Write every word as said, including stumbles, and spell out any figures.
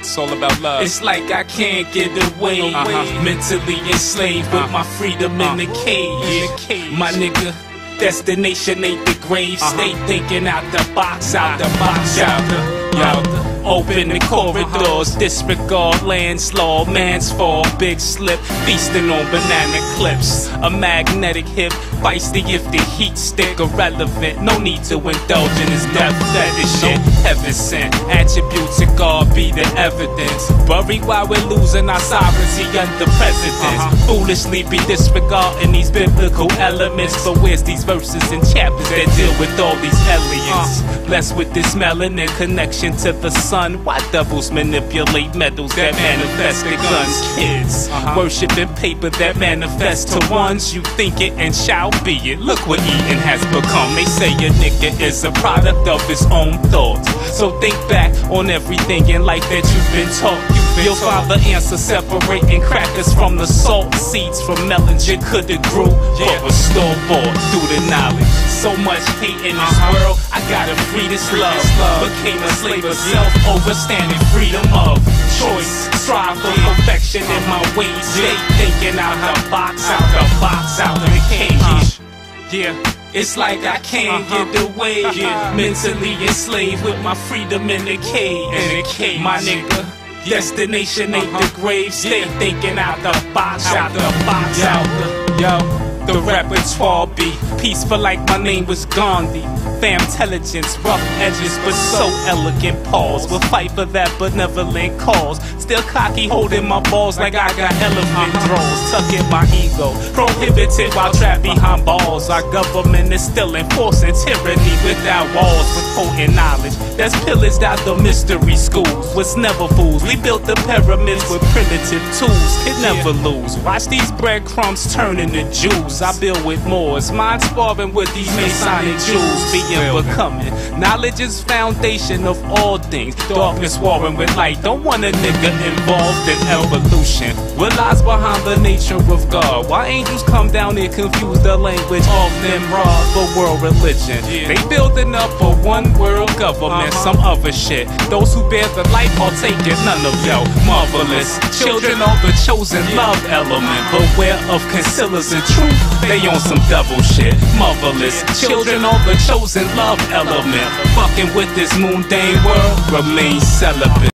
It's all about love. It's like I can't get away. Uh-huh. Mentally enslaved with Uh-huh. my freedom in the cage. cage. My nigga, destination ain't the grave. Uh-huh. Stay thinking out the box, out the box, out the, out the. Open the corridors, disregard landslaw, man's fall, big slip, feasting on banana clips. A magnetic hip, feisty if the heat stick irrelevant. No need to indulge in his death fetish shit. Heaven sent, attributes of God be the evidence. Worry while we're losing our sovereignty under presidents. Uh-huh. Foolishly be disregarding these biblical elements. But where's these verses and chapters that deal with all these aliens? Uh. Blessed with this melanin connection to the sun. Why devils manipulate metals that manifest the guns? Kids uh-huh. worshiping paper that manifests to ones. You think it and shall be it. Look what eating has become. They say a nigga is a product of his own thoughts. So think back on everything in life that you've been taught. Your father answer separating crackers from the salt. Seeds from melons you coulda grew, but was store-bought through the knowledge. So much hate in this world, I gotta free this love. Became a slave of self, overstanding freedom of choice. Strive for perfection in my ways. Stay thinking out the box, out the box, out the cage. Yeah. It's like I can't uh-huh. get away. Yeah. Mentally enslaved with my freedom in the cage. In the cage. My nigga, destination ain't uh-huh. the grave. Stay yeah. thinking out the box, out, out the, the box, yo. out the yo. The repertoire be peaceful like my name was Gandhi. Famtelligence, rough edges but so elegant pause. Will fight for that benevolent cause. Still cocky, holding my balls like I got elephant draws. Tucking my ego, prohibited while trapped behind balls. Our government is still enforcing tyranny without walls. With potent knowledge that's pillaged out the mystery schools. Was never fools, we built the pyramids with primitive tools. Could never lose. Watch these breadcrumbs turn into Jews. I build with Moors, mind sparring with these Masonic jewels. Being becoming, knowledge is foundation of all things. Darkness warring with light, don't want a nigga involved in evolution. What lies behind the nature of God? Why angels come down and confuse the language of them raw for world religion? They building up a one world government, some other shit. Those who bear the light partaking, none of yo marvelous. Children of the chosen love element, beware of concealers and truth. They on some devil shit, marvelous. Children of the chosen love element, fucking with this mundane world, remain celibate.